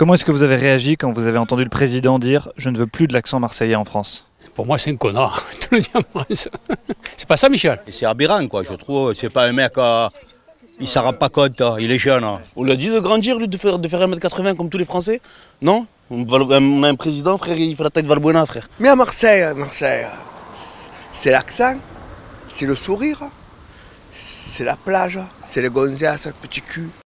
Comment est-ce que vous avez réagi quand vous avez entendu le président dire « Je ne veux plus de l'accent marseillais en France » ? Pour moi, c'est un connard, tout le dit en France. C'est pas ça, Michel? C'est aberrant, quoi, je trouve. C'est pas un mec, il s'en rend pas compte, il est jeune. On lui a dit de grandir, lui, de faire 1m80 comme tous les Français. Non? On a un président, frère, il fait la taille de Valbuena, frère. Mais à Marseille, c'est l'accent, c'est le sourire, c'est la plage, c'est les gonzesses, le petit cul.